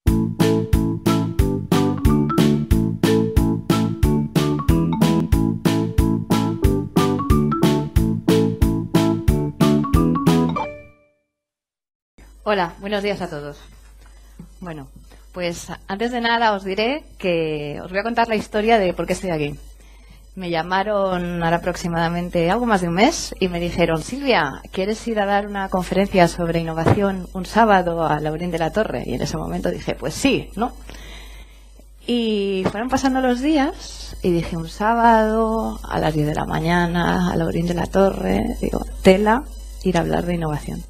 Hola, buenos días a todos. Bueno, pues antes de nada os diré que os voy a contar la historia de por qué estoy aquí. Me llamaron ahora aproximadamente algo más de un mes y me dijeron: Silvia, ¿quieres ir a dar una conferencia sobre innovación un sábado a Laurín de la Torre? Y en ese momento dije, pues sí, ¿no? Y fueron pasando los días y dije, un sábado a las 10 de la mañana a Laurín de la Torre, digo, tela, ir a hablar de innovación.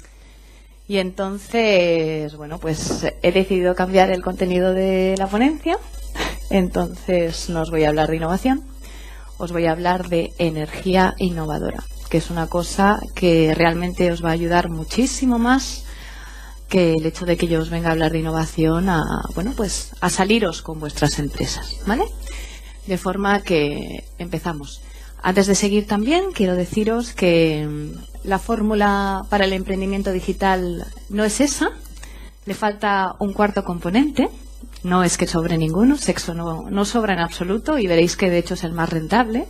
Y entonces, bueno, pues he decidido cambiar el contenido de la ponencia. Entonces no os voy a hablar de innovación, os voy a hablar de energía innovadora, que es una cosa que realmente os va a ayudar muchísimo más que el hecho de que yo os venga a hablar de innovación bueno, pues a saliros con vuestras empresas, ¿vale? De forma que empezamos. Antes de seguir también quiero deciros que la fórmula para el emprendimiento digital no es esa, le falta un cuarto componente, no es que sobre ninguno, sexo no sobra en absoluto y veréis que de hecho es el más rentable,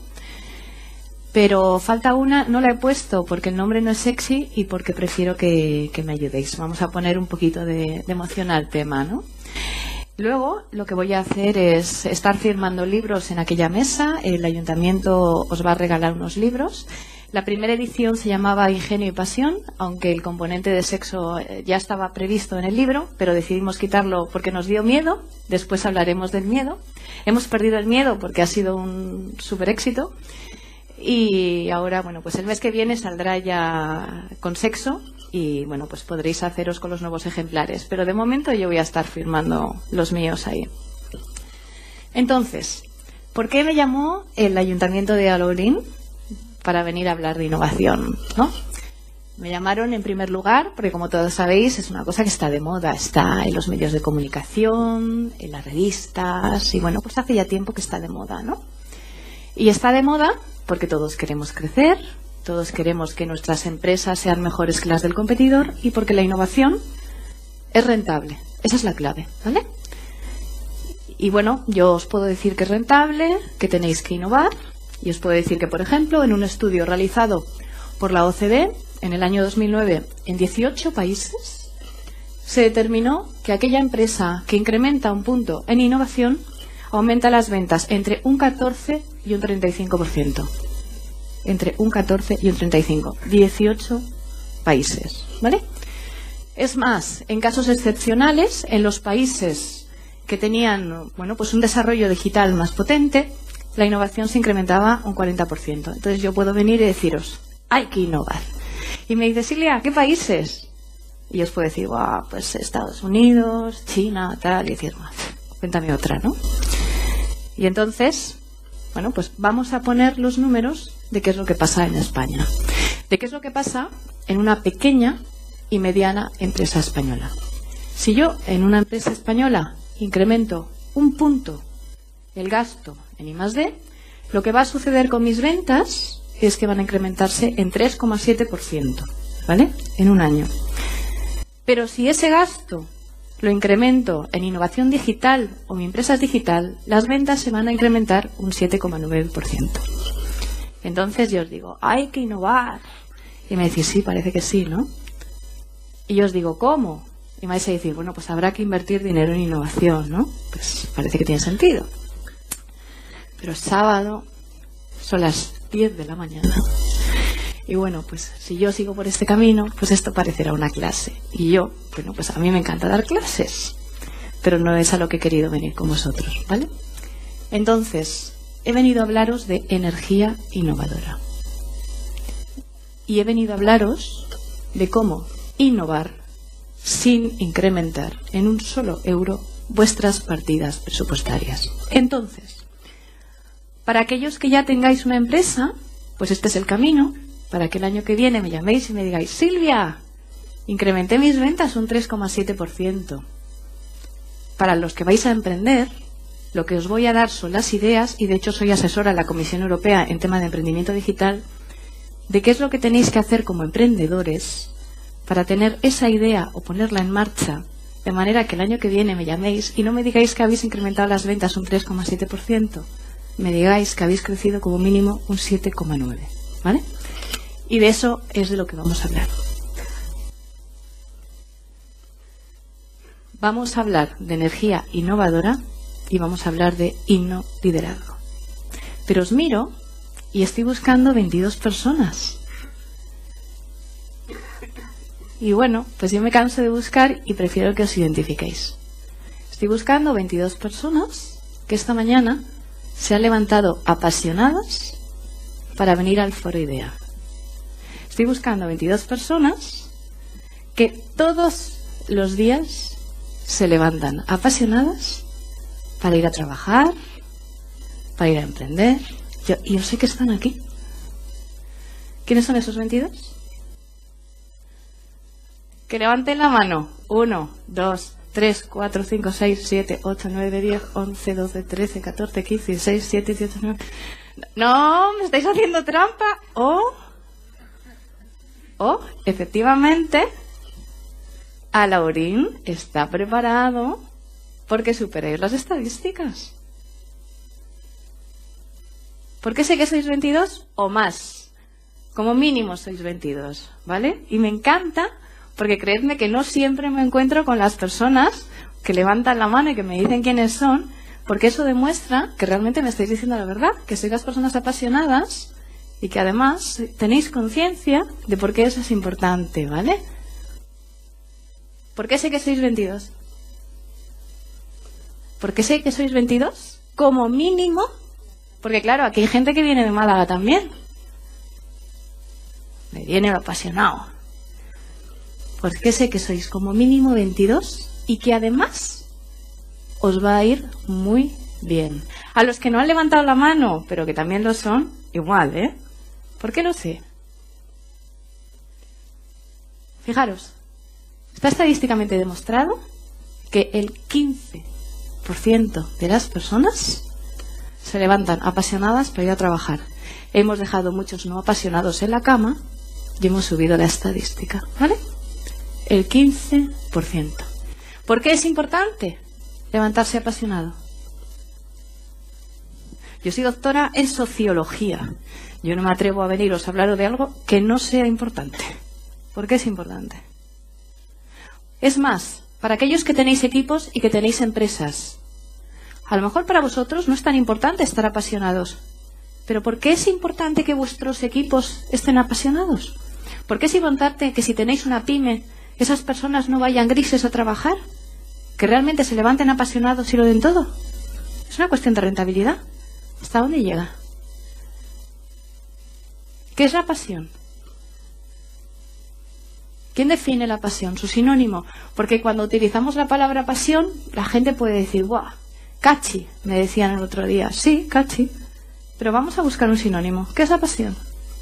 pero falta una, no la he puesto porque el nombre no es sexy y porque prefiero que me ayudéis. Vamos a poner un poquito de emoción al tema, ¿no? Luego lo que voy a hacer es estar firmando libros en aquella mesa. El ayuntamiento os va a regalar unos libros. La primera edición se llamaba Ingenio y Pasión, aunque el componente de sexo ya estaba previsto en el libro, pero decidimos quitarlo porque nos dio miedo. Después hablaremos del miedo. Hemos perdido el miedo porque ha sido un súper éxito. Y ahora, bueno, pues el mes que viene saldrá ya con sexo. Y bueno, pues podréis haceros con los nuevos ejemplares. Pero de momento yo voy a estar firmando los míos ahí. Entonces, ¿por qué me llamó el Ayuntamiento de Laurín para venir a hablar de innovación, ¿no? Me llamaron en primer lugar porque, como todos sabéis, es una cosa que está de moda. Está en los medios de comunicación, en las revistas. Y bueno, pues hace ya tiempo que está de moda, ¿no? Y está de moda porque todos queremos crecer. Todos queremos que nuestras empresas sean mejores que las del competidor y porque la innovación es rentable. Esa es la clave, ¿vale? Y bueno, yo os puedo decir que es rentable, que tenéis que innovar y os puedo decir que, por ejemplo, en un estudio realizado por la OCDE en el año 2009 en 18 países se determinó que aquella empresa que incrementa un punto en innovación aumenta las ventas entre un 14 y un 35%. Entre un 14 y un 35. 18 países, ¿vale? Es más, en casos excepcionales, en los países que tenían, bueno, pues un desarrollo digital más potente, la innovación se incrementaba un 40%. Entonces yo puedo venir y deciros, hay que innovar. Y me dice, Silvia, ¿qué países? Y os puedo decir, pues Estados Unidos, China, tal, y decir, cuéntame otra, ¿no? Y entonces, bueno, pues vamos a poner los números de qué es lo que pasa en España, de qué es lo que pasa en una pequeña y mediana empresa española. Si yo en una empresa española incremento un punto el gasto en I+D, lo que va a suceder con mis ventas es que van a incrementarse en 3,7%, ¿vale? En un año. Pero si ese gasto lo incremento en innovación digital o mi empresa es digital, las ventas se van a incrementar un 7,9%. Entonces yo os digo, hay que innovar. Y me decís, sí, parece que sí, ¿no? Y yo os digo, ¿cómo? Y me vais a decir, bueno, pues habrá que invertir dinero en innovación, ¿no? Pues parece que tiene sentido. Pero es sábado, son las 10 de la mañana. Y bueno, pues si yo sigo por este camino, pues esto parecerá una clase. Y yo, bueno, pues a mí me encanta dar clases, pero no es a lo que he querido venir con vosotros, ¿vale? Entonces, he venido a hablaros de energía innovadora. Y he venido a hablaros de cómo innovar sin incrementar en un solo euro vuestras partidas presupuestarias. Entonces, para aquellos que ya tengáis una empresa, pues este es el camino. Para que el año que viene me llaméis y me digáis, Silvia, incrementé mis ventas un 3,7%. Para los que vais a emprender, lo que os voy a dar son las ideas, y de hecho soy asesora de la Comisión Europea en tema de emprendimiento digital, de qué es lo que tenéis que hacer como emprendedores para tener esa idea o ponerla en marcha de manera que el año que viene me llaméis y no me digáis que habéis incrementado las ventas un 3,7%, me digáis que habéis crecido como mínimo un 7,9%, ¿vale? Y de eso es de lo que vamos a hablar. Vamos a hablar de energía innovadora y vamos a hablar de liderazgo. Pero os miro y estoy buscando 22 personas. Y bueno, pues yo me canso de buscar y prefiero que os identifiquéis. Estoy buscando 22 personas que esta mañana se han levantado apasionadas para venir al Foro IDEA. Estoy buscando 22 personas que todos los días se levantan apasionadas para ir a trabajar, para ir a emprender. Yo sé que están aquí. ¿Quiénes son esos 22? Que levanten la mano. 1, 2, 3, 4, 5, 6, 7, 8, 9, 10, 11, 12, 13, 14, 15, 16, 17, 18, 19. No, me estáis haciendo trampa. Efectivamente, Alaurín está preparado porque superéis las estadísticas. ¿Por qué sé que sois 22 o más? Como mínimo sois 22, ¿vale? Y me encanta porque creedme que no siempre me encuentro con las personas que levantan la mano y que me dicen quiénes son, porque eso demuestra que realmente me estáis diciendo la verdad, que sois las personas apasionadas y que además tenéis conciencia de por qué eso es importante, ¿vale? ¿Por qué sé que sois 22? ¿Por qué sé que sois 22? Como mínimo, porque claro, aquí hay gente que viene de Málaga también. Me viene lo apasionado. ¿Por qué sé que sois como mínimo 22 y que además os va a ir muy bien? A los que no han levantado la mano, pero que también lo son, igual, ¿eh? ¿Por qué lo sé? Fijaros, está estadísticamente demostrado que el 15% de las personas se levantan apasionadas para ir a trabajar. Hemos dejado muchos no apasionados en la cama y hemos subido la estadística, ¿vale? El 15%. ¿Por qué es importante levantarse apasionado? Yo soy doctora en sociología. Yo no me atrevo a veniros a hablaros de algo que no sea importante. ¿Por qué es importante? Es más, para aquellos que tenéis equipos y que tenéis empresas, a lo mejor para vosotros no es tan importante estar apasionados. Pero ¿por qué es importante que vuestros equipos estén apasionados? ¿Por qué es importante que si tenéis una pyme, esas personas no vayan grises a trabajar? Que realmente se levanten apasionados y lo den todo. Es una cuestión de rentabilidad. ¿Hasta dónde llega? ¿Qué es la pasión? ¿Quién define la pasión? Su sinónimo. Porque cuando utilizamos la palabra pasión, la gente puede decir, ¡buah! Cachi, me decían el otro día. Sí, cachi. Pero vamos a buscar un sinónimo. ¿Qué es la pasión?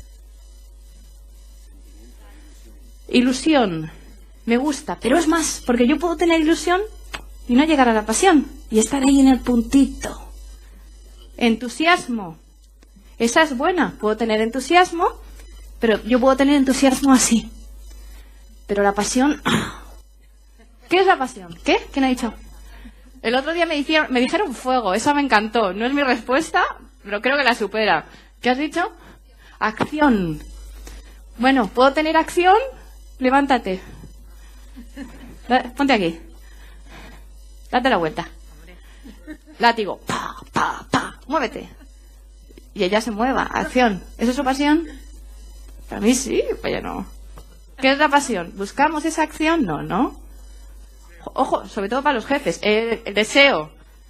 Ilusión. Me gusta, pero es más, porque yo puedo tener ilusión y no llegar a la pasión y estar ahí en el puntito. Entusiasmo. Esa es buena. Puedo tener entusiasmo, pero yo puedo tener entusiasmo así. Pero la pasión... ¿Qué es la pasión? ¿Qué? ¿Quién ha dicho? El otro día me dijeron fuego. Esa me encantó. No es mi respuesta, pero creo que la supera. ¿Qué has dicho? Acción. Bueno, ¿puedo tener acción? Levántate. Ponte aquí. Date la vuelta. Látigo. Pa, pa, pa. Muévete. Y ella se mueva. Acción. ¿Eso es su pasión? Para mí sí, pues ya no. ¿Qué es la pasión? ¿Buscamos esa acción? No, ¿no? Ojo, sobre todo para los jefes. El deseo.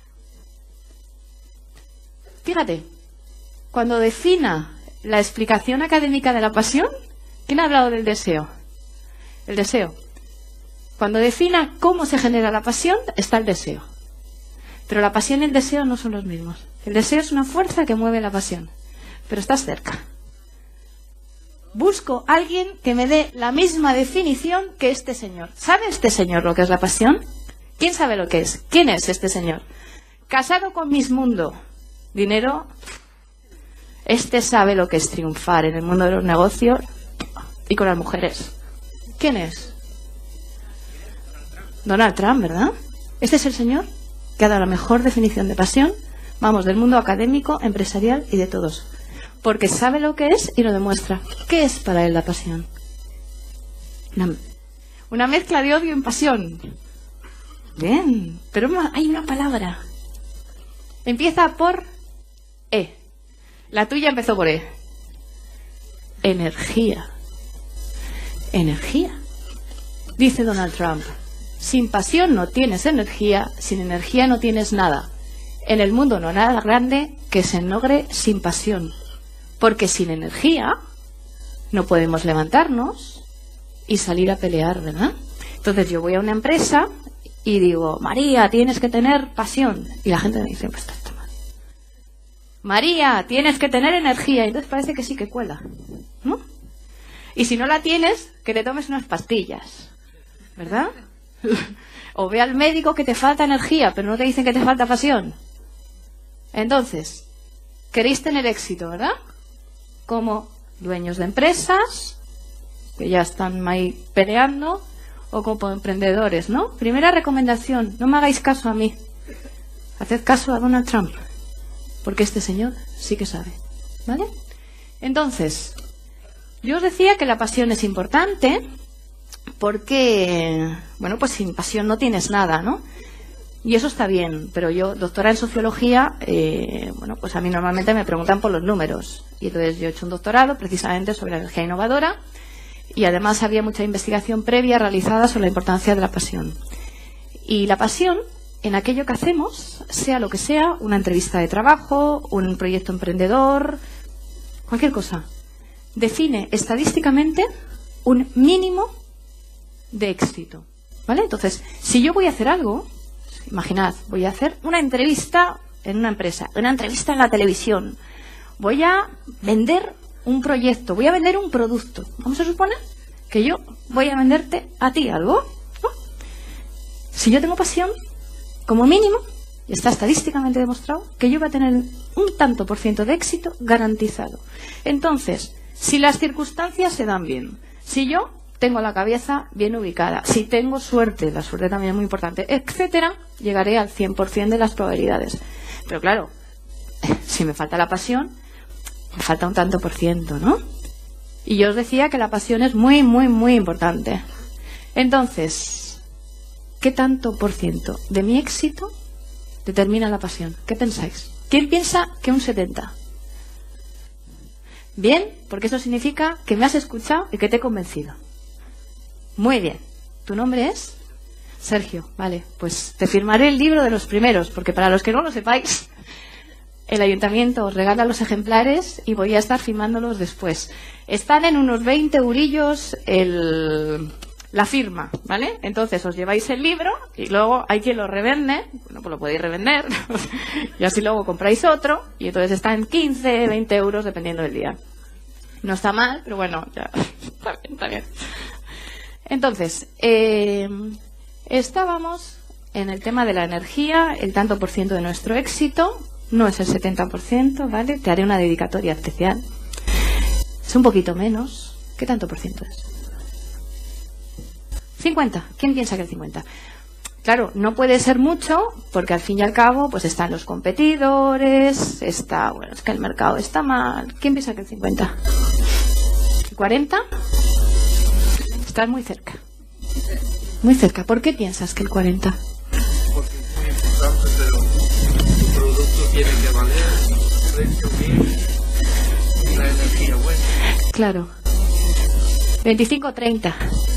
Fíjate, cuando defina la explicación académica de la pasión, ¿quién ha hablado del deseo? El deseo. Cuando defina cómo se genera la pasión, está el deseo. Pero la pasión y el deseo no son los mismos. El deseo es una fuerza que mueve la pasión. Pero estás cerca. Busco a alguien que me dé la misma definición que este señor. ¿Sabe este señor lo que es la pasión? ¿Quién sabe lo que es? ¿Quién es este señor? Casado con Miss Mundo. Dinero. Este sabe lo que es triunfar en el mundo de los negocios y con las mujeres. ¿Quién es? Donald Trump, ¿verdad? Este es el señor que ha dado la mejor definición de pasión, vamos, del mundo académico, empresarial y de todos. Porque sabe lo que es y lo demuestra. ¿Qué es para él la pasión? Una mezcla de odio y pasión. Bien, pero hay una palabra. Empieza por E. La tuya empezó por E. Energía. Energía. Dice Donald Trump, sin pasión no tienes energía, sin energía no tienes nada. En el mundo no hay nada grande que se logre sin pasión. Porque sin energía no podemos levantarnos y salir a pelear, ¿verdad? Entonces yo voy a una empresa y digo, María, tienes que tener pasión. Y la gente me dice, pues está mal. María, tienes que tener energía. Y entonces parece que sí que cuela, ¿no? Y si no la tienes, que te tomes unas pastillas, ¿verdad? O ve al médico que te falta energía, pero no te dicen que te falta pasión. Entonces, queréis tener éxito, ¿verdad? Como dueños de empresas, que ya están ahí peleando, o como emprendedores, ¿no? Primera recomendación, no me hagáis caso a mí. Haced caso a Donald Trump, porque este señor sí que sabe, ¿vale? Entonces, yo os decía que la pasión es importante porque, bueno, pues sin pasión no tienes nada, ¿no? Y eso está bien, pero yo, doctora en sociología, bueno, pues a mí normalmente me preguntan por los números. Y entonces yo he hecho un doctorado precisamente sobre la energía innovadora y además había mucha investigación previa realizada sobre la importancia de la pasión. Y la pasión en aquello que hacemos, sea lo que sea, una entrevista de trabajo, un proyecto emprendedor, cualquier cosa, define estadísticamente un mínimo de éxito, ¿vale? Entonces, si yo voy a hacer algo, imaginad, voy a hacer una entrevista en una empresa, una entrevista en la televisión, voy a vender un proyecto, voy a vender un producto. Vamos a suponer que yo voy a venderte a ti algo, ¿no? Si yo tengo pasión, como mínimo, y está estadísticamente demostrado, que yo voy a tener un tanto por ciento de éxito garantizado. Entonces, si las circunstancias se dan bien, si yo tengo la cabeza bien ubicada, si tengo suerte, la suerte también es muy importante, etcétera, llegaré al 100% de las probabilidades. Pero claro, si me falta la pasión, me falta un tanto por ciento, ¿no? Y yo os decía que la pasión es muy, muy, muy importante. Entonces, ¿qué tanto por ciento de mi éxito determina la pasión? ¿Qué pensáis? ¿Quién piensa que un 70%? Bien, porque eso significa que me has escuchado y que te he convencido. Muy bien. ¿Tu nombre es? Sergio. Vale, pues te firmaré el libro de los primeros, porque para los que no lo sepáis, el ayuntamiento os regala los ejemplares y voy a estar firmándolos después. Están en unos 20 eurillos la firma, ¿vale? Entonces os lleváis el libro y luego hay quien lo revende, bueno, pues lo podéis revender y así luego compráis otro y entonces está en 15, 20 euros dependiendo del día. No está mal, pero bueno, ya está bien, está bien. Entonces, estábamos en el tema de la energía, el tanto por ciento de nuestro éxito, no es el 70%, ¿vale? Te haré una dedicatoria especial. Es un poquito menos. ¿Qué tanto por ciento es? 50. ¿Quién piensa que el 50? Claro, no puede ser mucho, porque al fin y al cabo, pues están los competidores, bueno, es que el mercado está mal. ¿Quién piensa que el 50? ¿El 40? Estás muy cerca. Muy cerca. ¿Por qué piensas que el 40? Porque es muy importante, pero tu producto tiene que valer, precio bien, una energía buena. Claro. 25, 30.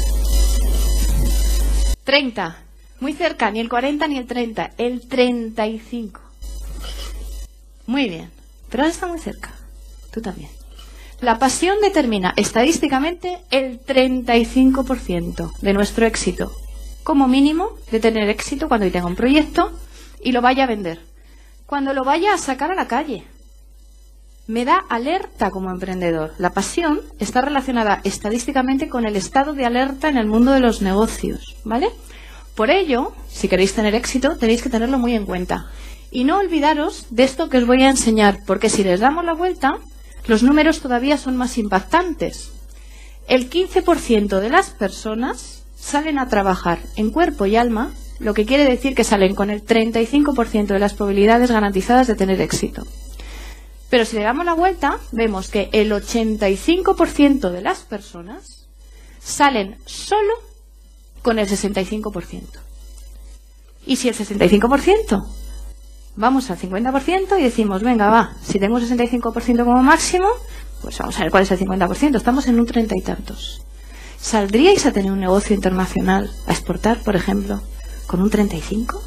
30. Muy cerca, ni el 40 ni el 30. El 35. Muy bien. Pero ahora está muy cerca. Tú también. La pasión determina estadísticamente el 35% de nuestro éxito. Como mínimo, de tener éxito cuando yo tenga un proyecto y lo vaya a vender. Cuando lo vaya a sacar a la calle. Me da alerta como emprendedor. La pasión está relacionada estadísticamente con el estado de alerta en el mundo de los negocios, ¿vale? Por ello, si queréis tener éxito, tenéis que tenerlo muy en cuenta. Y no olvidaros de esto que os voy a enseñar, porque si les damos la vuelta, los números todavía son más impactantes. El 15% de las personas salen a trabajar en cuerpo y alma, lo que quiere decir que salen con el 35% de las probabilidades garantizadas de tener éxito. Pero si le damos la vuelta, vemos que el 85% de las personas salen solo con el 65%. Y si el 65%, vamos al 50% y decimos, venga, va, si tengo un 65% como máximo, pues vamos a ver cuál es el 50%. Estamos en un 30 y tantos. ¿Saldríais a tener un negocio internacional, a exportar, por ejemplo, con un 35?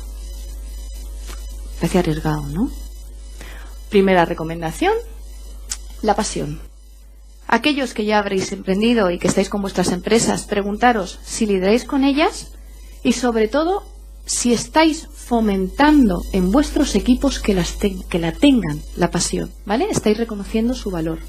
Parece arriesgado, ¿no? Primera recomendación, la pasión. Aquellos que ya habréis emprendido y que estáis con vuestras empresas, preguntaros si lideráis con ellas y sobre todo si estáis fomentando en vuestros equipos que la tengan, la pasión, ¿vale? Estáis reconociendo su valor.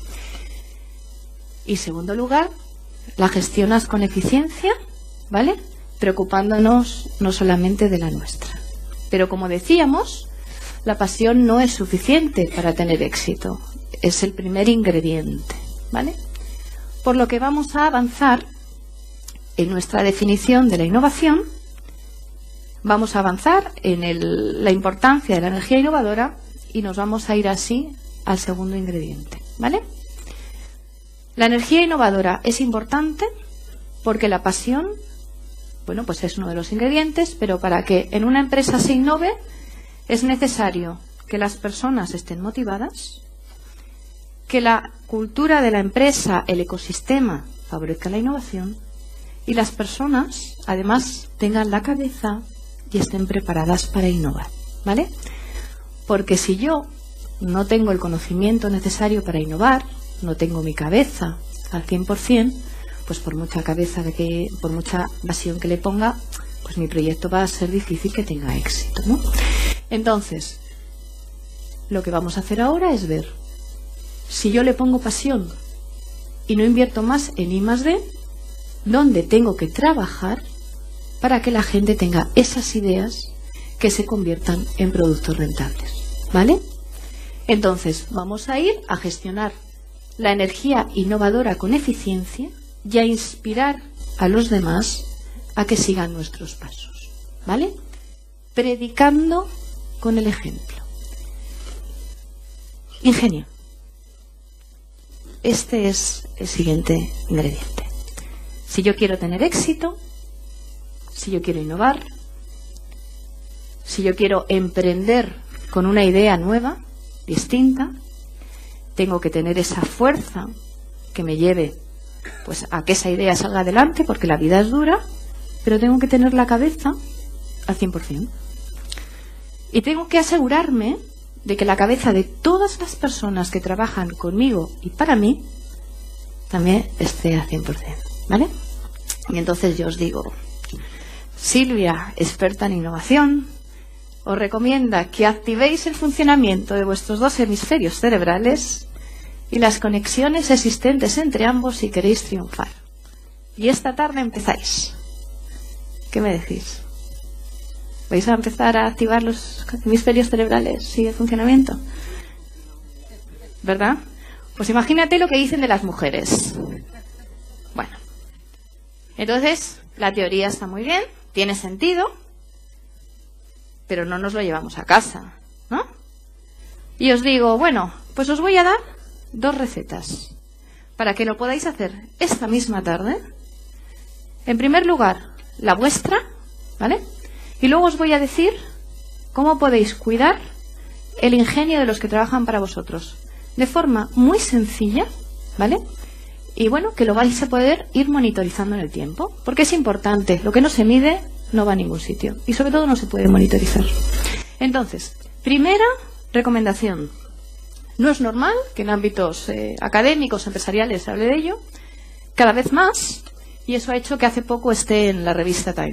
Y segundo lugar, la gestionas con eficiencia, ¿vale? Preocupándonos no solamente de la nuestra. Pero como decíamos, la pasión no es suficiente para tener éxito. Es el primer ingrediente, ¿vale? Por lo que vamos a avanzar en nuestra definición de la innovación. Vamos a avanzar en la importancia de la energía innovadora y nos vamos a ir así al segundo ingrediente, ¿vale? La energía innovadora es importante porque la pasión, bueno, pues es uno de los ingredientes, pero para que en una empresa se innove es necesario que las personas estén motivadas, que la cultura de la empresa, el ecosistema, favorezca la innovación y las personas, además, tengan la cabeza y estén preparadas para innovar, ¿vale? Porque si yo no tengo el conocimiento necesario para innovar, no tengo mi cabeza al 100%, pues por mucha cabeza por mucha pasión que le ponga, pues mi proyecto va a ser difícil que tenga éxito, ¿no? Entonces, lo que vamos a hacer ahora es ver si yo le pongo pasión y no invierto más en I+D, dónde tengo que trabajar para que la gente tenga esas ideas que se conviertan en productos rentables, ¿vale? Entonces, vamos a ir a gestionar la energía innovadora con eficiencia y a inspirar a los demás a que sigan nuestros pasos, ¿vale? Predicando con el ejemplo. Ingenio. Este es el siguiente ingrediente. Si yo quiero tener éxito, si yo quiero innovar, si yo quiero emprender con una idea nueva, distinta, tengo que tener esa fuerza que me lleve pues a que esa idea salga adelante, porque la vida es dura, pero tengo que tener la cabeza al 100%. Y tengo que asegurarme de que la cabeza de todas las personas que trabajan conmigo y para mí también esté al 100%, ¿vale? Y entonces yo os digo, Silvia, experta en innovación, os recomienda que activéis el funcionamiento de vuestros dos hemisferios cerebrales y las conexiones existentes entre ambos si queréis triunfar. Y esta tarde empezáis. ¿Qué me decís? ¿Vais a empezar a activar los hemisferios cerebrales y el funcionamiento? ¿Verdad? Pues imagínate lo que dicen de las mujeres. Bueno, entonces la teoría está muy bien, tiene sentido, pero no nos lo llevamos a casa, ¿no? Y os digo, bueno, pues os voy a dar 2 recetas para que lo podáis hacer esta misma tarde. En primer lugar, la vuestra, ¿vale? Y luego os voy a decir cómo podéis cuidar el ingenio de los que trabajan para vosotros, de forma muy sencilla, ¿vale? Y bueno, que lo vais a poder ir monitorizando en el tiempo, porque es importante, lo que no se mide no va a ningún sitio, y sobre todo no se puede monitorizar. Entonces, primera recomendación. No es normal que en ámbitos académicos, empresariales se hable de ello, cada vez más, y eso ha hecho que hace poco esté en la revista Time.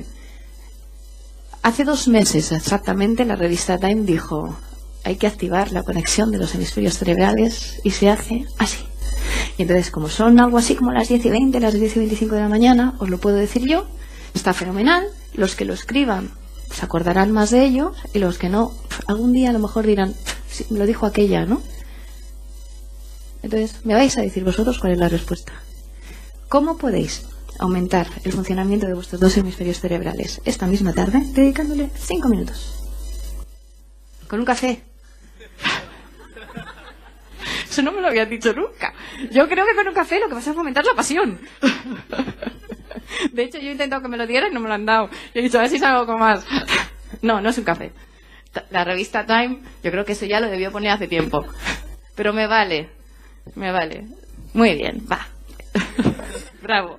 Hace 2 meses exactamente la revista Time dijo, hay que activar la conexión de los hemisferios cerebrales y se hace así. Y entonces, como son algo así como las 10:20, las 10:25 de la mañana, os lo puedo decir yo, está fenomenal. Los que lo escriban se acordarán más de ello y los que no, algún día a lo mejor dirán, sí, me lo dijo aquella, ¿no? Entonces, me vais a decir vosotros cuál es la respuesta. ¿Cómo podéis aumentar el funcionamiento de vuestros dos hemisferios cerebrales esta misma tarde, dedicándole 5 minutos. Con un café. Eso no me lo habían dicho nunca. Yo creo que con un café lo que vas a fomentar es la pasión. De hecho, yo he intentado que me lo dieran y no me lo han dado. Yo he dicho, a ver si salgo con más. No, no es un café. La revista Time, yo creo que eso ya lo debió poner hace tiempo. Pero me vale. Me vale. Muy bien, va. Bravo.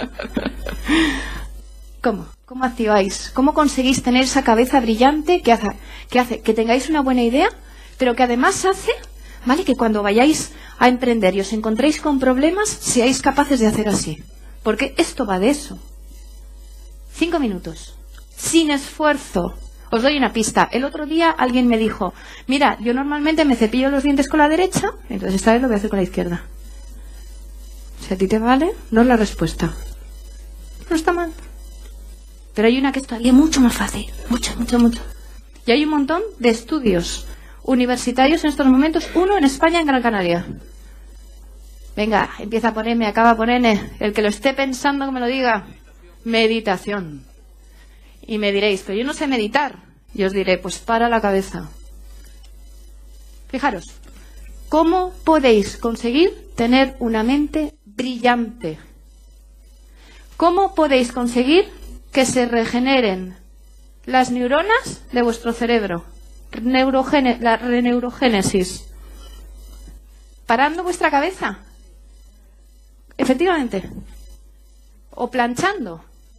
¿Cómo? ¿Cómo activáis? ¿Cómo conseguís tener esa cabeza brillante que hace que tengáis una buena idea, pero que además hace, ¿vale?, que cuando vayáis a emprender y os encontréis con problemas, seáis capaces de hacer así? Porque esto va de eso. 5 minutos. Sin esfuerzo. Os doy una pista. El otro día alguien me dijo, mira, yo normalmente me cepillo los dientes con la derecha, entonces esta vez lo voy a hacer con la izquierda. Si a ti te vale, no es la respuesta. No está mal. Pero hay una que es todavía mucho más fácil. Mucho. Y hay un montón de estudios universitarios en estos momentos. Uno en España, en Gran Canaria. Venga, empieza a ponerme, acaba a ponerme. El que lo esté pensando que me lo diga. Meditación. Y me diréis, pero yo no sé meditar. Y os diré, pues para la cabeza. Fijaros, ¿cómo podéis conseguir tener una mente brillante? ¿Cómo podéis conseguir que se regeneren las neuronas de vuestro cerebro? La reneurogénesis. Parando vuestra cabeza. Efectivamente. O planchando.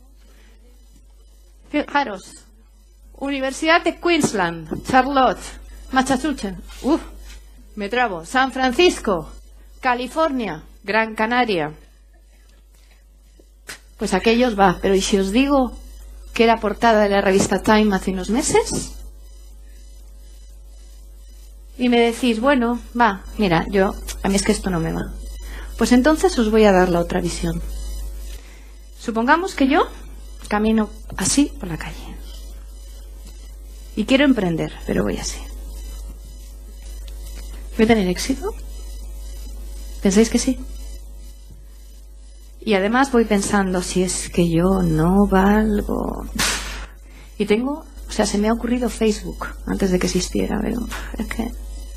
Fijaros. Universidad de Queensland, Charlotte, Massachusetts. Me trabo. San Francisco, California, Gran Canaria. Pues aquellos va. Pero ¿y si os digo que era portada de la revista Time hace unos meses? Y me decís, bueno, va, mira, a mí es que esto no me va. Pues entonces os voy a dar la otra visión. Supongamos que yo camino así por la calle. Y quiero emprender, pero voy así. ¿Voy a tener éxito? ¿Pensáis que sí? Y además voy pensando, si es que yo no valgo. Y tengo, se me ha ocurrido Facebook antes de que existiera, pero es que...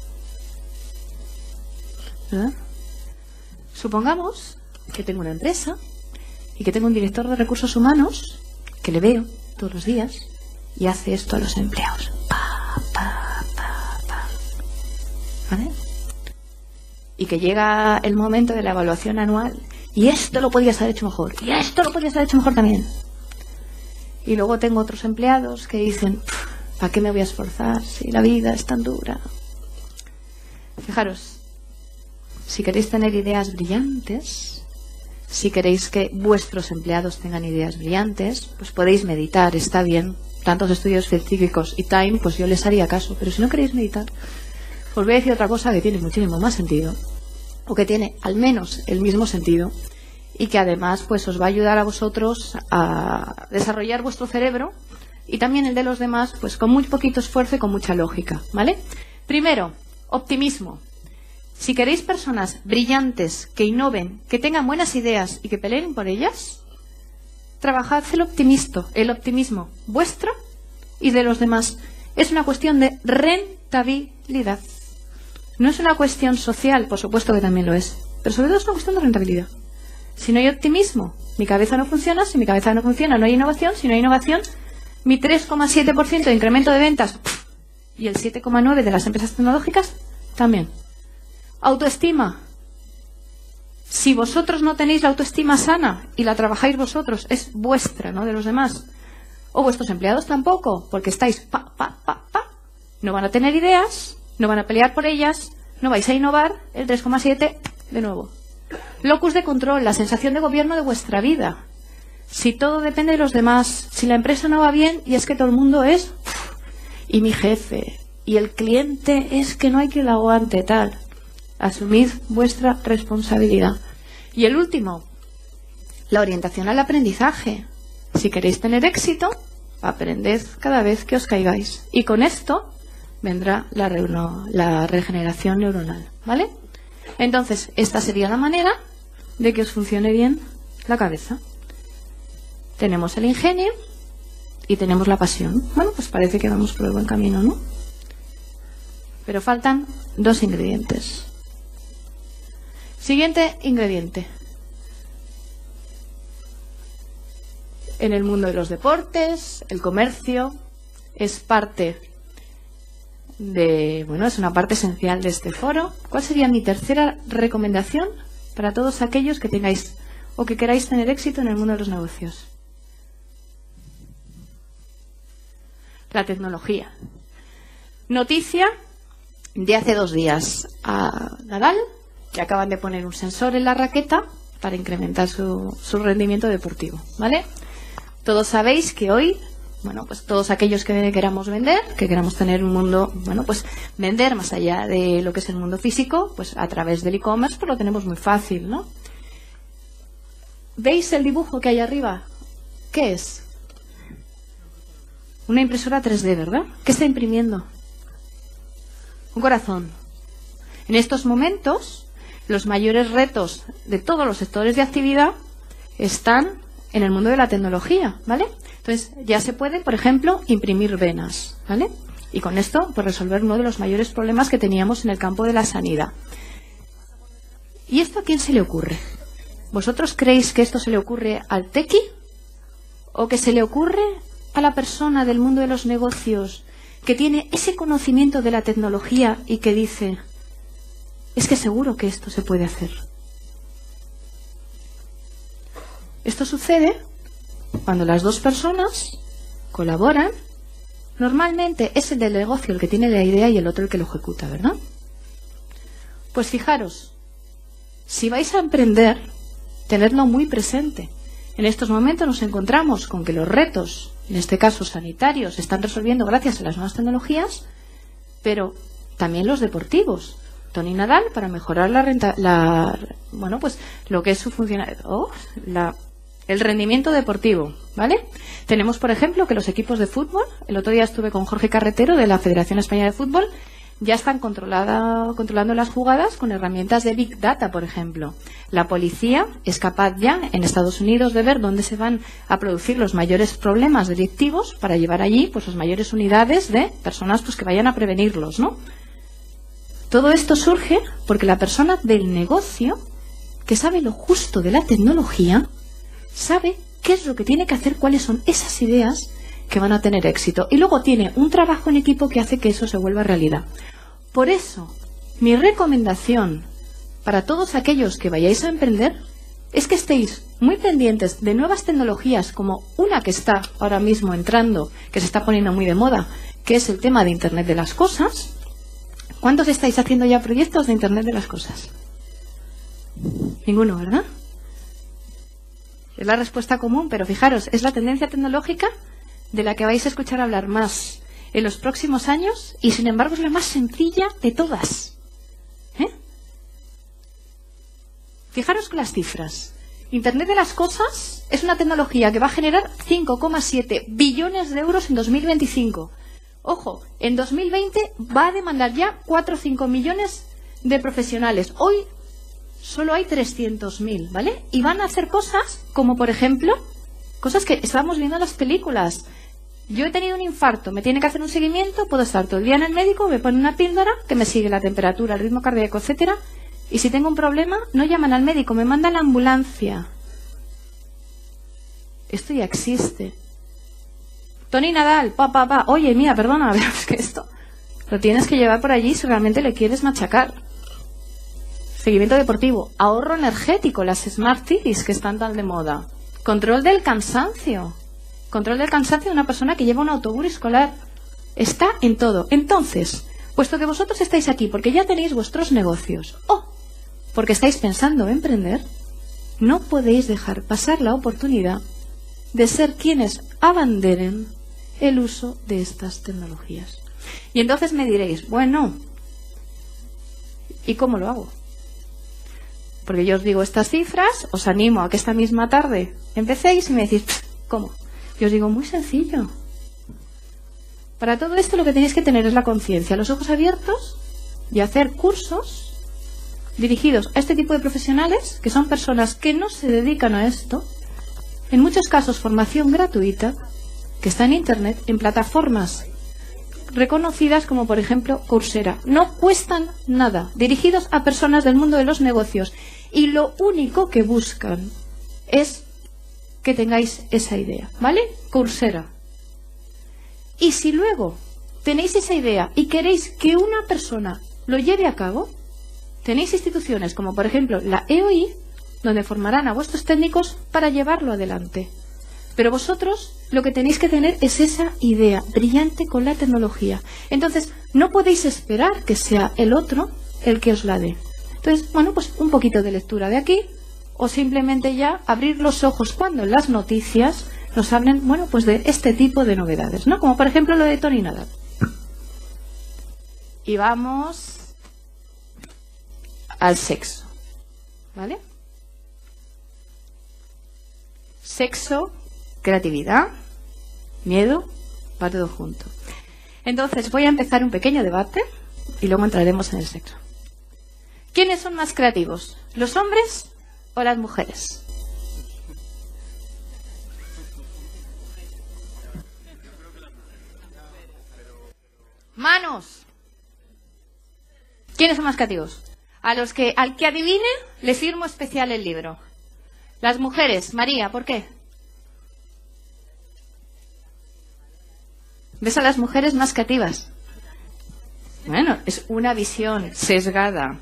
¿verdad? Supongamos que tengo una empresa y que tengo un director de recursos humanos que le veo todos los días y hace esto a los empleados. ¿Vale? Y que llega el momento de la evaluación anual y esto lo podías haber hecho mejor y esto lo podías haber hecho mejor también. Y luego tengo otros empleados que dicen, ¿para qué me voy a esforzar si la vida es tan dura? Fijaros, si queréis tener ideas brillantes, si queréis que vuestros empleados tengan ideas brillantes, pues podéis meditar, está bien. Tantos estudios científicos y Time, pues yo les haría caso. Pero si no queréis meditar, os voy a decir otra cosa que tiene muchísimo más sentido, o que tiene al menos el mismo sentido, y que además pues os va a ayudar a vosotros a desarrollar vuestro cerebro y también el de los demás, pues con muy poquito esfuerzo y con mucha lógica, ¿vale? Primero, optimismo. Si queréis personas brillantes, que innoven, que tengan buenas ideas y que peleen por ellas, trabajad el optimismo vuestro y de los demás. Es una cuestión de rentabilidad. No es una cuestión social, por supuesto que también lo es, pero sobre todo es una cuestión de rentabilidad. Si no hay optimismo, mi cabeza no funciona. Si mi cabeza no funciona, no hay innovación. Si no hay innovación, mi 3,7% de incremento de ventas y el 7,9% de las empresas tecnológicas también. Autoestima. Si vosotros no tenéis la autoestima sana y la trabajáis vosotros, es vuestra, no de los demás. O vuestros empleados tampoco, porque estáis no van a tener ideas, no van a pelear por ellas, no vais a innovar, el 3,7% de nuevo. Locus de control, la sensación de gobierno de vuestra vida. Si todo depende de los demás, si la empresa no va bien y es que todo el mundo es y mi jefe y el cliente es que no hay que lo aguante, tal. Asumid vuestra responsabilidad. Y el último, la orientación al aprendizaje. Si queréis tener éxito, aprended cada vez que os caigáis. Y con esto vendrá la regeneración neuronal, ¿vale? Entonces, esta sería la manera de que os funcione bien la cabeza. tenemos el ingenio y tenemos la pasión. Bueno, pues parece que vamos por el buen camino, ¿no? Pero faltan 2 ingredientes. Siguiente ingrediente. En el mundo de los deportes, el comercio, es parte de, bueno, es una parte esencial de este foro. ¿Cuál sería mi tercera recomendación para todos aquellos que tengáis o que queráis tener éxito en el mundo de los negocios? La tecnología. Noticia de hace 2 días a Nadal, que acaban de poner un sensor en la raqueta para incrementar su rendimiento deportivo, ¿vale? Todos sabéis que hoy, bueno, pues todos aquellos que queramos vender, que queramos tener un mundo, bueno, pues vender más allá de lo que es el mundo físico, pues a través del e-commerce, pues lo tenemos muy fácil, ¿no? ¿Veis el dibujo que hay arriba? ¿Qué es? Una impresora 3D, ¿verdad? ¿Qué está imprimiendo? Un corazón. En estos momentos, los mayores retos de todos los sectores de actividad están en el mundo de la tecnología, ¿vale? Entonces, ya se puede, por ejemplo, imprimir venas, ¿vale? Y con esto, pues resolver uno de los mayores problemas que teníamos en el campo de la sanidad. ¿Y esto a quién se le ocurre? ¿Vosotros creéis que esto se le ocurre al tequi? ¿O que se le ocurre a la persona del mundo de los negocios que tiene ese conocimiento de la tecnología y que dice, es que seguro que esto se puede hacer? Esto sucede cuando las 2 personas colaboran. Normalmente es el del negocio el que tiene la idea y el otro el que lo ejecuta, ¿verdad? Pues fijaros, si vais a emprender, tenedlo muy presente. En estos momentos nos encontramos con que los retos, en este caso sanitarios, se están resolviendo gracias a las nuevas tecnologías, pero también los deportivos. Tony Nadal, para mejorar bueno, pues lo que es su el rendimiento deportivo, ¿vale? Tenemos, por ejemplo, que los equipos de fútbol, el otro día estuve con Jorge Carretero de la Federación Española de Fútbol, ya están controlando las jugadas con herramientas de Big Data, por ejemplo. La policía es capaz ya en Estados Unidos de ver dónde se van a producir los mayores problemas delictivos para llevar allí pues las mayores unidades de personas pues que vayan a prevenirlos, ¿no? Todo esto surge porque la persona del negocio, que sabe lo justo de la tecnología, sabe qué es lo que tiene que hacer, cuáles son esas ideas que van a tener éxito. Y luego tiene un trabajo en equipo que hace que eso se vuelva realidad. Por eso, mi recomendación para todos aquellos que vayáis a emprender es que estéis muy pendientes de nuevas tecnologías, como una que está ahora mismo entrando, que se está poniendo muy de moda, que es el tema de Internet de las Cosas. ¿Cuántos estáis haciendo ya proyectos de Internet de las Cosas? Ninguno, ¿verdad? Es la respuesta común, pero fijaros, es la tendencia tecnológica de la que vais a escuchar hablar más en los próximos años y, sin embargo, es la más sencilla de todas. Fijaros con las cifras. Internet de las Cosas es una tecnología que va a generar 5,7 billones de euros en 2025. Ojo, en 2020 va a demandar ya 4 o 5 millones de profesionales. Hoy solo hay 300.000, ¿vale? Y van a hacer cosas como, por ejemplo, cosas que estamos viendo en las películas. Yo he tenido un infarto, me tiene que hacer un seguimiento, puedo estar todo el día en el médico, me pone una píldora que me sigue la temperatura, el ritmo cardíaco, etcétera. Y si tengo un problema, no llaman al médico, me mandan la ambulancia. Esto ya existe. Tony Nadal, oye, mira, perdona, pero es que esto lo tienes que llevar por allí si realmente le quieres machacar. Seguimiento deportivo, ahorro energético, las Smart Cities que están tan de moda. Control del cansancio. Control del cansancio de una persona que lleva un autobús escolar. Está en todo. Entonces, puesto que vosotros estáis aquí porque ya tenéis vuestros negocios o porque estáis pensando en emprender, no podéis dejar pasar la oportunidad de ser quienes abanderen el uso de estas tecnologías. Y entonces me diréis, bueno, ¿y cómo lo hago? Porque yo os digo estas cifras, os animo a que esta misma tarde empecéis y me decís, ¿cómo? Yo os digo, muy sencillo. Para todo esto lo que tenéis que tener es la conciencia, los ojos abiertos y hacer cursos dirigidos a este tipo de profesionales, que son personas que no se dedican a esto, en muchos casos formación gratuita, que está en Internet, en plataformas reconocidas como por ejemplo Coursera. No cuestan nada, dirigidos a personas del mundo de los negocios, y lo único que buscan es que tengáis esa idea, ¿vale? Coursera. Y si luego tenéis esa idea y queréis que una persona lo lleve a cabo, tenéis instituciones como por ejemplo la EOI, donde formarán a vuestros técnicos para llevarlo adelante. Pero vosotros lo que tenéis que tener es esa idea brillante con la tecnología. Entonces, no podéis esperar que sea el otro el que os la dé. Entonces, bueno, pues un poquito de lectura de aquí, o simplemente ya abrir los ojos cuando en las noticias nos hablen, bueno, pues de este tipo de novedades, ¿no? Como por ejemplo lo de Tony Nadal. Y vamos al sexo, ¿vale? Sexo, creatividad, miedo, va todo junto. Entonces voy a empezar un pequeño debate y luego entraremos en el sexo. ¿Quiénes son más creativos? ¿Los hombres o las mujeres? Manos. ¿Quiénes son más creativos? Al que adivine le firmo especial el libro. Las mujeres. María, ¿por qué? ¿Ves a las mujeres más creativas? Bueno, es una visión sesgada.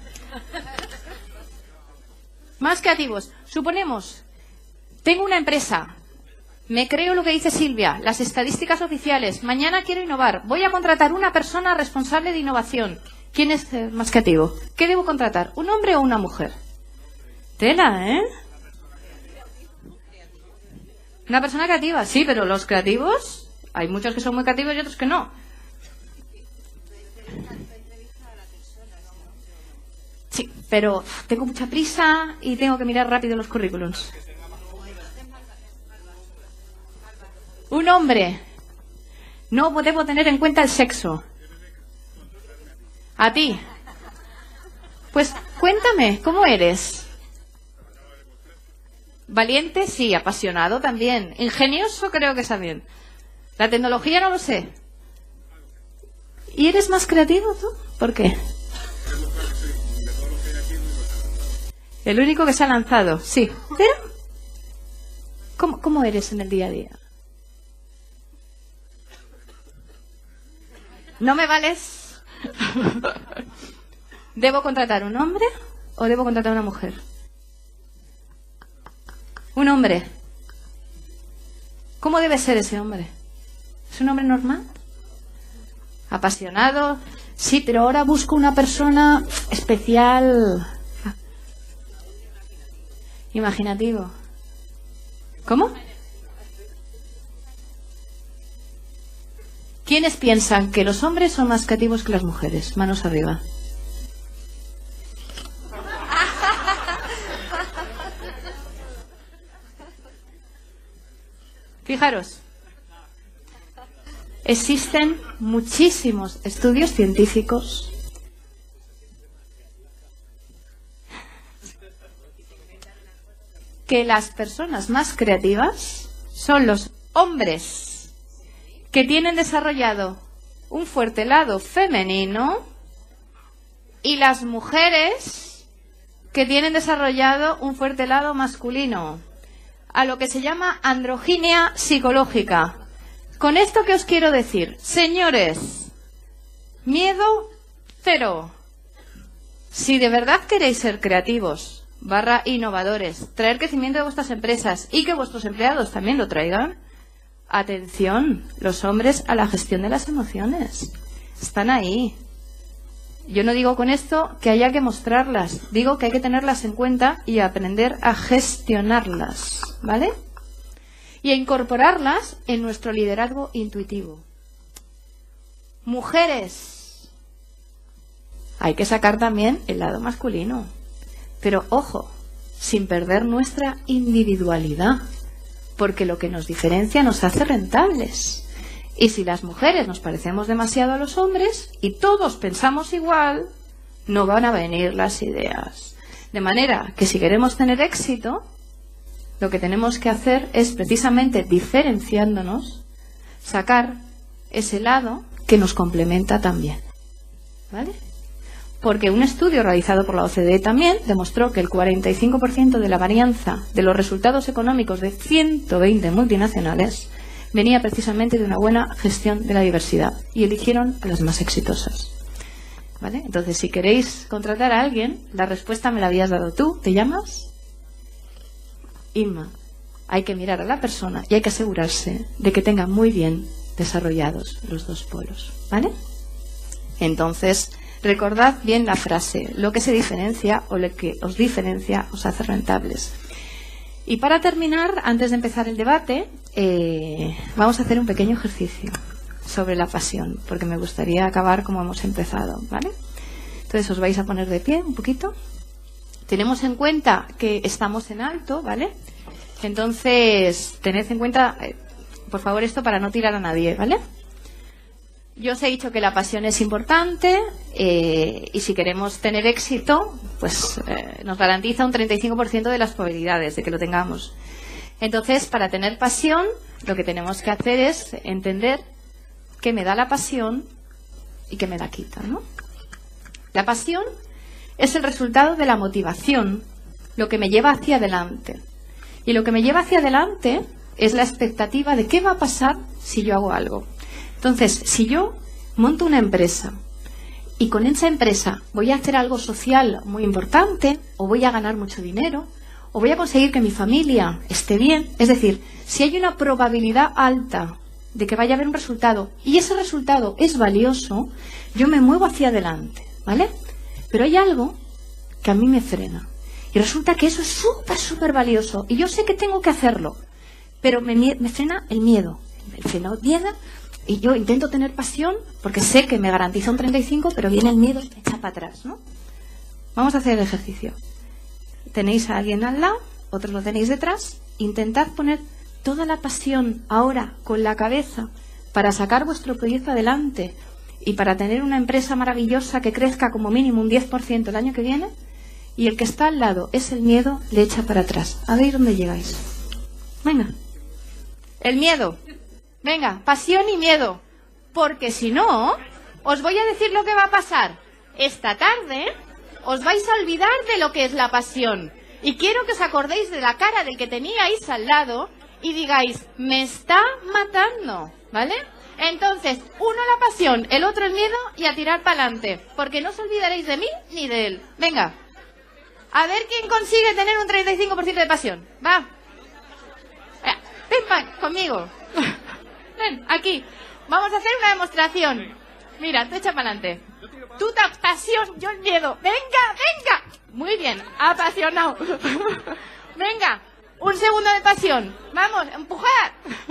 Más creativos. Suponemos, tengo una empresa, me creo lo que dice Silvia, las estadísticas oficiales, mañana quiero innovar, voy a contratar una persona responsable de innovación. ¿Quién es más creativo? ¿Qué debo contratar? ¿Un hombre o una mujer? Tela, ¿eh? Una persona creativa, sí, pero los creativos, hay muchos que son muy creativos y otros que no. Sí, pero tengo mucha prisa y tengo que mirar rápido los currículums. Un hombre. No debo tener en cuenta el sexo. A ti. Pues cuéntame, ¿cómo eres? Valiente, sí. Apasionado también. Ingenioso, creo que también. La tecnología no lo sé. ¿Y eres más creativo tú? ¿Por qué? El único que se ha lanzado, sí. Pero, ¿cómo eres en el día a día? ¿No me vales? ¿Debo contratar un hombre o debo contratar una mujer? Un hombre. ¿Cómo debe ser ese hombre? ¿Es un hombre normal? Apasionado. Sí, pero ahora busco una persona especial. Imaginativo. ¿Cómo? ¿Quiénes piensan que los hombres son más creativos que las mujeres? Manos arriba. Fijaros, existen muchísimos estudios científicos que las personas más creativas son los hombres que tienen desarrollado un fuerte lado femenino y las mujeres que tienen desarrollado un fuerte lado masculino, a lo que se llama androginia psicológica. Con esto, ¿qué os quiero decir? Señores, miedo cero. Si de verdad queréis ser creativos / innovadores, traer crecimiento de vuestras empresas y que vuestros empleados también lo traigan, atención, los hombres a la gestión de las emociones. Están ahí. Yo no digo con esto que haya que mostrarlas, digo que hay que tenerlas en cuenta y aprender a gestionarlas, ¿vale? Y a incorporarlas en nuestro liderazgo intuitivo. Mujeres, hay que sacar también el lado masculino, pero ojo, sin perder nuestra individualidad, porque lo que nos diferencia nos hace rentables. Y si las mujeres nos parecemos demasiado a los hombres y todos pensamos igual, no van a venir las ideas. De manera que si queremos tener éxito, lo que tenemos que hacer es precisamente diferenciándonos, sacar ese lado que nos complementa también, ¿vale? Porque un estudio realizado por la OCDE también demostró que el 45% de la varianza de los resultados económicos de 120 multinacionales venía precisamente de una buena gestión de la diversidad y eligieron a las más exitosas, ¿vale? Entonces, si queréis contratar a alguien, la respuesta me la habías dado tú. ¿Te llamas? Inma. Hay que mirar a la persona y hay que asegurarse de que tenga muy bien desarrollados los dos polos, ¿vale? Entonces, recordad bien la frase: lo que se diferencia o lo que os diferencia os hace rentables. Y para terminar, antes de empezar el debate, vamos a hacer un pequeño ejercicio sobre la pasión, porque me gustaría acabar como hemos empezado, ¿vale? Entonces os vais a poner de pie un poquito. Tenemos en cuenta que estamos en alto, ¿vale? Entonces, tened en cuenta, por favor, esto para no tirar a nadie, ¿vale? Yo os he dicho que la pasión es importante y si queremos tener éxito, pues nos garantiza un 35% de las probabilidades de que lo tengamos. Entonces, para tener pasión, lo que tenemos que hacer es entender qué me da la pasión y qué me la quita, ¿no? La pasión es el resultado de la motivación, lo que me lleva hacia adelante. Y lo que me lleva hacia adelante es la expectativa de qué va a pasar si yo hago algo. Entonces, si yo monto una empresa y con esa empresa voy a hacer algo social muy importante, o voy a ganar mucho dinero, o voy a conseguir que mi familia esté bien, es decir, si hay una probabilidad alta de que vaya a haber un resultado y ese resultado es valioso, yo me muevo hacia adelante, ¿vale? Pero hay algo que a mí me frena. Y resulta que eso es súper valioso. Y yo sé que tengo que hacerlo. Pero me frena el miedo. Me frena el miedo. Y yo intento tener pasión porque sé que me garantiza un 35, pero viene el miedo y me echa para atrás, ¿no? Vamos a hacer el ejercicio. Tenéis a alguien al lado, otros lo tenéis detrás. Intentad poner toda la pasión ahora con la cabeza para sacar vuestro proyecto adelante y para tener una empresa maravillosa que crezca como mínimo un 10% el año que viene, y el que está al lado es el miedo, le echa para atrás. A ver dónde llegáis. Venga. El miedo. Venga, pasión y miedo. Porque si no, os voy a decir lo que va a pasar. Esta tarde os vais a olvidar de lo que es la pasión. Y quiero que os acordéis de la cara del que teníais al lado y digáis, me está matando, ¿vale? Entonces, uno la pasión, el otro el miedo y a tirar para adelante. Porque no os olvidaréis de mí ni de él. Venga. A ver quién consigue tener un 35% de pasión. Va. Ven, conmigo. Ven, aquí. Vamos a hacer una demostración. Mira, te echa para adelante. Tú te pasión, yo el miedo. Venga. Muy bien, apasionado. Venga, un segundo de pasión. Vamos, empujar.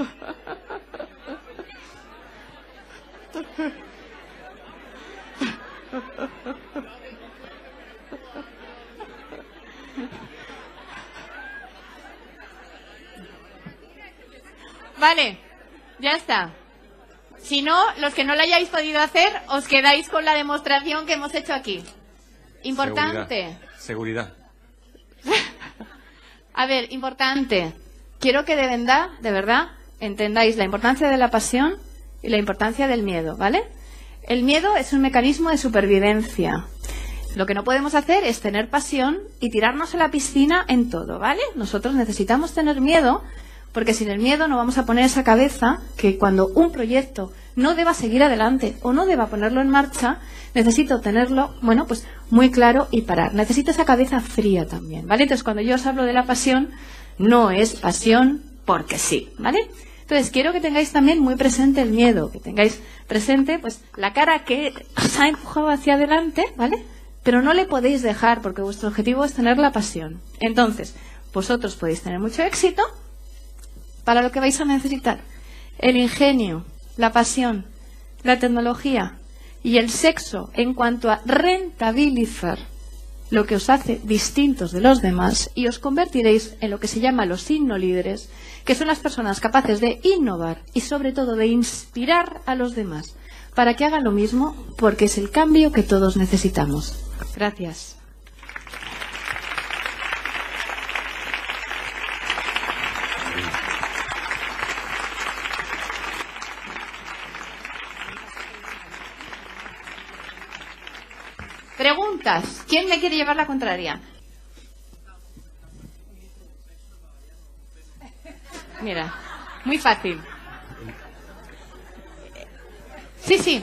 Vale, ya está. Si no, los que no lo hayáis podido hacer, os quedáis con la demostración que hemos hecho aquí. Importante. Seguridad. A ver, importante. Quiero que de verdad, entendáis la importancia de la pasión y la importancia del miedo, ¿vale? El miedo es un mecanismo de supervivencia. Lo que no podemos hacer es tener pasión y tirarnos a la piscina en todo, ¿vale? Nosotros necesitamos tener miedo, porque sin el miedo no vamos a poner esa cabeza que cuando un proyecto no deba seguir adelante o no deba ponerlo en marcha, necesito tenerlo, bueno, pues muy claro y parar. Necesito esa cabeza fría también, ¿vale? Entonces, cuando yo os hablo de la pasión, no es pasión porque sí, ¿vale? Entonces, quiero que tengáis también muy presente el miedo, que tengáis presente, pues, la cara que os ha empujado hacia adelante, ¿vale? Pero no le podéis dejar, porque vuestro objetivo es tener la pasión. Entonces, vosotros podéis tener mucho éxito. Para lo que vais a necesitar el ingenio, la pasión, la tecnología y el sexo en cuanto a rentabilizar lo que os hace distintos de los demás, y os convertiréis en lo que se llama los innolíderes, que son las personas capaces de innovar y sobre todo de inspirar a los demás para que hagan lo mismo, porque es el cambio que todos necesitamos. Gracias. Preguntas. ¿Quién me quiere llevar la contraria? Mira, muy fácil. Sí.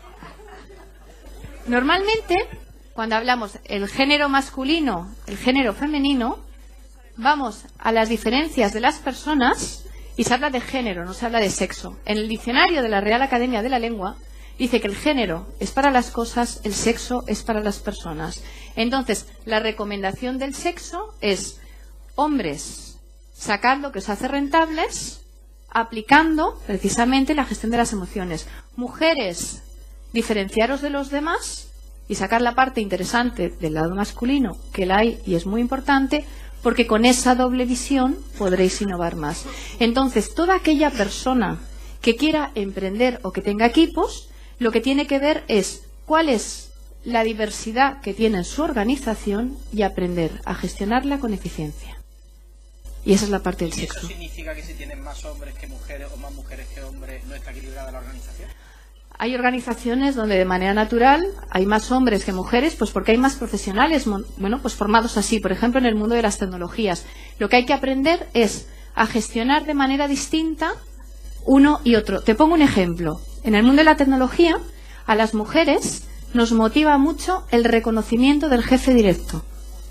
Normalmente, cuando hablamos el género masculino, el género femenino, vamos a las diferencias de las personas y se habla de género, no se habla de sexo. En el diccionario de la Real Academia de la Lengua dice que el género es para las cosas, el sexo es para las personas. Entonces, la recomendación del sexo es: hombres, sacad lo que os hace rentables, aplicando precisamente la gestión de las emociones. Mujeres, diferenciaros de los demás y sacar la parte interesante del lado masculino, que la hay y es muy importante, porque con esa doble visión podréis innovar más. Entonces, toda aquella persona que quiera emprender o que tenga equipos, lo que tiene que ver es cuál es la diversidad que tiene en su organización y aprender a gestionarla con eficiencia. Y esa es la parte del sexo. ¿Y eso significa que si tienen más hombres que mujeres o más mujeres que hombres no está equilibrada la organización? Hay organizaciones donde de manera natural hay más hombres que mujeres, pues porque hay más profesionales, pues formados así. Por ejemplo, en el mundo de las tecnologías, lo que hay que aprender es a gestionar de manera distinta uno y otro. Te pongo un ejemplo. En el mundo de la tecnología, a las mujeres nos motiva mucho el reconocimiento del jefe directo.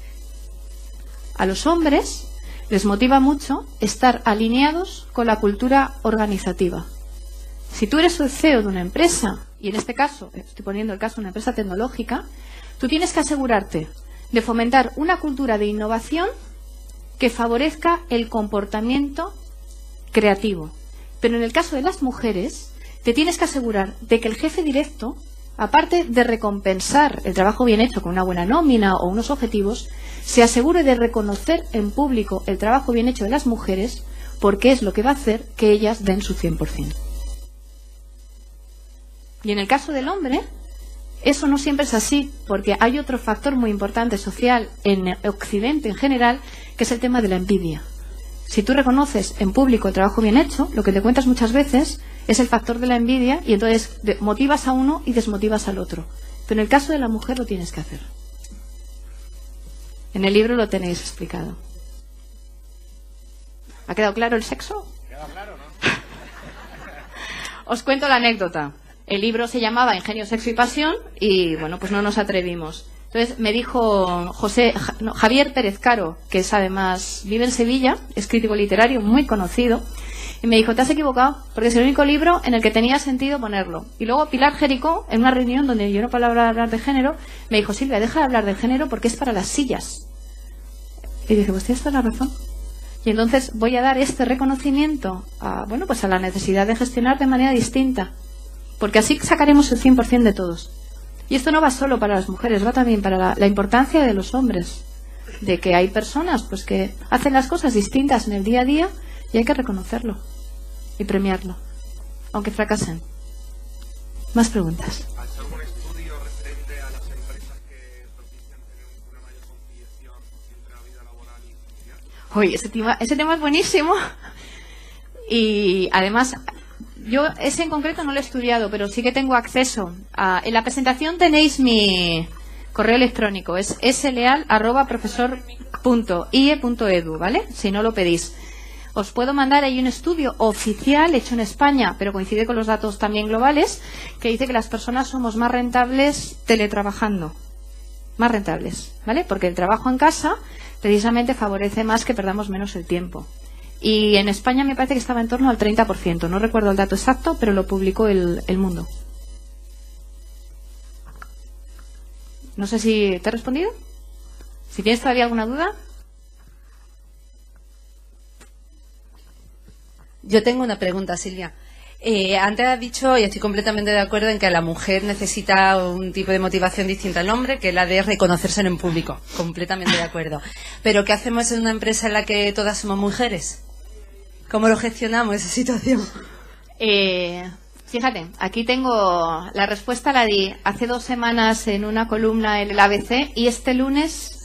A los hombres les motiva mucho estar alineados con la cultura organizativa. Si tú eres el CEO de una empresa, y en este caso, estoy poniendo el caso de una empresa tecnológica, tú tienes que asegurarte de fomentar una cultura de innovación que favorezca el comportamiento creativo. Pero en el caso de las mujeres, te tienes que asegurar de que el jefe directo, aparte de recompensar el trabajo bien hecho con una buena nómina o unos objetivos, se asegure de reconocer en público el trabajo bien hecho de las mujeres, porque es lo que va a hacer que ellas den su 100%. Y en el caso del hombre, eso no siempre es así, porque hay otro factor muy importante social en Occidente en general, que es el tema de la envidia. Si tú reconoces en público el trabajo bien hecho, lo que te cuentas muchas veces es el factor de la envidia, y entonces motivas a uno y desmotivas al otro. Pero en el caso de la mujer lo tienes que hacer. En el libro lo tenéis explicado. ¿Ha quedado claro el sexo? ¿Queda claro, no? Os cuento la anécdota. El libro se llamaba Ingenio, Sexo y Pasión y, bueno, pues no nos atrevimos. Entonces me dijo Javier Pérez Caro, que es además, vive en Sevilla, es crítico literario muy conocido, y me dijo: te has equivocado, porque es el único libro en el que tenía sentido ponerlo. Y luego Pilar Jericó, en una reunión donde yo no puedo hablar de género, me dijo: Silvia, deja de hablar del género porque es para las sillas. Y dije: pues tienes toda la razón. Y entonces voy a dar este reconocimiento a la necesidad de gestionar de manera distinta, porque así sacaremos el 100% de todos. Y esto no va solo para las mujeres, va también para la importancia de los hombres, de que hay personas pues que hacen las cosas distintas en el día a día y hay que reconocerlo y premiarlo, aunque fracasen. Más preguntas. ¿Has hecho algún estudio referente a las empresas que propician tener una mayor conciliación entre la vida laboral y familiar? Oye, ese tema es buenísimo. Y además, yo ese en concreto no lo he estudiado, pero sí que tengo acceso en la presentación tenéis mi correo electrónico, es sleal@profesor.ie.edu, ¿vale? Si no lo pedís. Os puedo mandar ahí un estudio oficial hecho en España, pero coincide con los datos también globales, que dice que las personas somos más rentables teletrabajando. Más rentables, ¿vale? Porque el trabajo en casa precisamente favorece más que perdamos menos el tiempo. Y en España me parece que estaba en torno al 30%. No recuerdo el dato exacto, pero lo publicó el Mundo. No sé si te he respondido. Si tienes todavía alguna duda. Yo tengo una pregunta, Silvia. Antes has dicho, y estoy completamente de acuerdo, en que la mujer necesita un tipo de motivación distinta al hombre, que es la de reconocerse en público. Completamente de acuerdo. Pero ¿qué hacemos en una empresa en la que todas somos mujeres? ¿Cómo lo gestionamos esa situación? Fíjate, aquí tengo la respuesta, la di hace 2 semanas en una columna en el ABC, y este lunes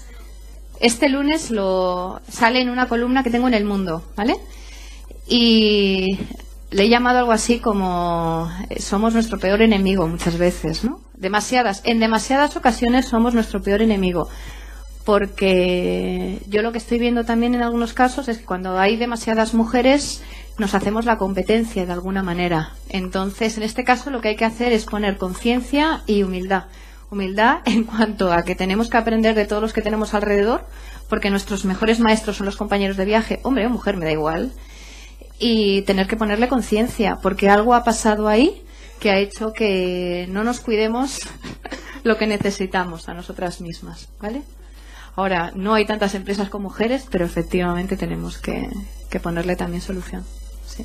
lo sale en una columna que tengo en El Mundo, ¿vale? Y le he llamado algo así como somos nuestro peor enemigo muchas veces, ¿no? En demasiadas ocasiones somos nuestro peor enemigo. Porque yo lo que estoy viendo también en algunos casos es que cuando hay demasiadas mujeres nos hacemos la competencia de alguna manera. Entonces, en este caso lo que hay que hacer es poner conciencia y humildad. Humildad en cuanto a que tenemos que aprender de todos los que tenemos alrededor, porque nuestros mejores maestros son los compañeros de viaje, hombre o mujer, me da igual. Y tener que ponerle conciencia, porque algo ha pasado ahí que ha hecho que no nos cuidemos lo que necesitamos a nosotras mismas, ¿vale? Ahora, no hay tantas empresas con mujeres, pero efectivamente tenemos que ponerle también solución. Sí.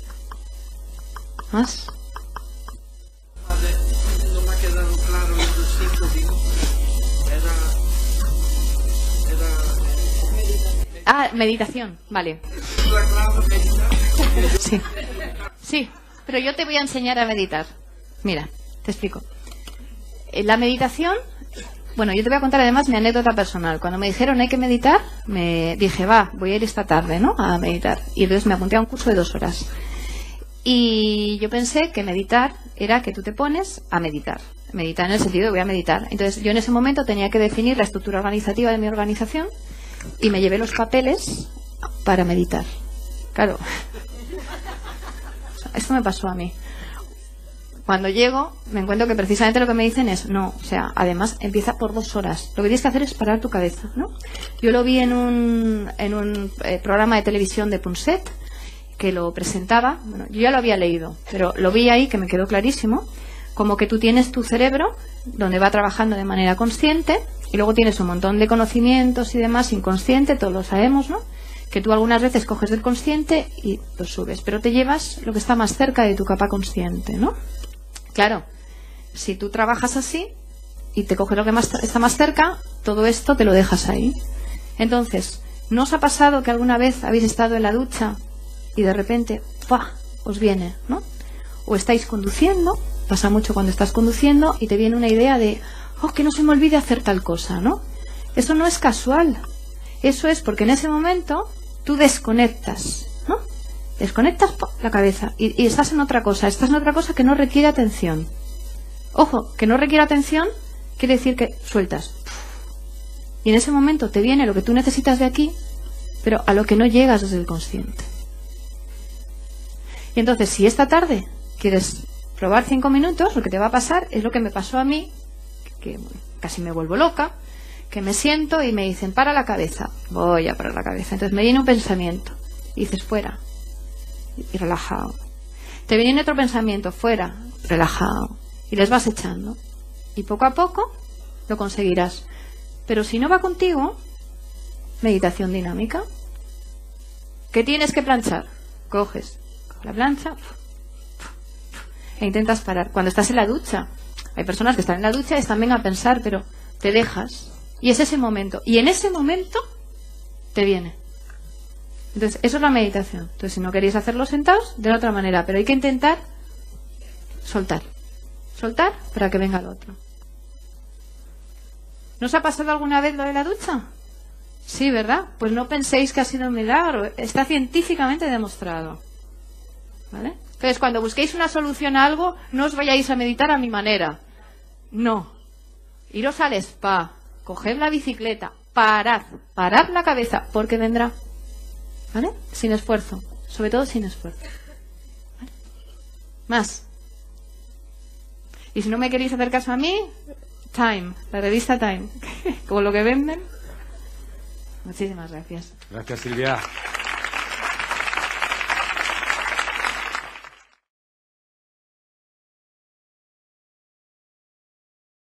¿Más? Vale, no me ha quedado claro los 5 minutos. Meditación, vale. ¿La clave meditar? Sí. Sí, pero yo te voy a enseñar a meditar. Mira, te explico. La meditación... Bueno, yo te voy a contar además mi anécdota personal. Cuando me dijeron hay que meditar, me dije, voy a ir esta tarde, ¿no?, a meditar. Y entonces me apunté a un curso de 2 horas. Y yo pensé que meditar era que tú te pones a meditar. Meditar en el sentido de voy a meditar. Entonces yo en ese momento tenía que definir la estructura organizativa de mi organización y me llevé los papeles para meditar. Claro. Esto me pasó a mí. Cuando llego, me encuentro que precisamente lo que me dicen es, no, o sea, además empieza por 2 horas. Lo que tienes que hacer es parar tu cabeza, ¿no? Yo lo vi en un programa de televisión de Punset, que lo presentaba. Bueno, yo ya lo había leído, pero lo vi ahí que me quedó clarísimo. Como que tú tienes tu cerebro, donde va trabajando de manera consciente, y luego tienes un montón de conocimientos y demás inconsciente, todos lo sabemos, ¿no? Que tú algunas veces coges del consciente y lo subes, pero te llevas lo que está más cerca de tu capa consciente, ¿no? Claro, si tú trabajas así y te coges lo que está más cerca, todo esto te lo dejas ahí. Entonces, ¿no os ha pasado que alguna vez habéis estado en la ducha y de repente, ¡pah!, os viene, ¿no? O estáis conduciendo, pasa mucho cuando estás conduciendo y te viene una idea de, que no se me olvide hacer tal cosa, ¿no? Eso no es casual. Eso es porque en ese momento tú desconectas, ¿no? Desconectas la cabeza y estás en otra cosa. Estás en otra cosa que no requiere atención. Ojo, que no requiere atención quiere decir que sueltas. Y en ese momento te viene lo que tú necesitas de aquí, pero a lo que no llegas desde el consciente. Y entonces, si esta tarde quieres probar 5 minutos, lo que te va a pasar es lo que me pasó a mí, que casi me vuelvo loca, que me siento y me dicen, para la cabeza. Voy a parar la cabeza. Entonces me viene un pensamiento y dices, fuera. Y relajado. Te viene otro pensamiento, fuera, relajado. Y les vas echando. Y poco a poco lo conseguirás. Pero si no va contigo, meditación dinámica. ¿Qué tienes que planchar? Coges la plancha e intentas parar. Cuando estás en la ducha, hay personas que están en la ducha y están bien a pensar, pero te dejas. Y es ese momento. Y en ese momento te viene. Entonces, eso es la meditación. Entonces, si no queréis hacerlo sentados, de la otra manera. Pero hay que intentar soltar. Soltar para que venga el otro. ¿No os ha pasado alguna vez lo de la ducha? Sí, ¿verdad? Pues no penséis que ha sido un milagro. Está científicamente demostrado. ¿Vale? Entonces, cuando busquéis una solución a algo, no os vayáis a meditar a mi manera. No. Iros al spa. Coged la bicicleta. Parad la cabeza, porque vendrá. ¿Vale? Sin esfuerzo. Sobre todo sin esfuerzo. ¿Vale? Más. Y si no me queréis hacer caso a mí, Time, la revista Time. Como lo que venden. Muchísimas gracias. Gracias, Silvia.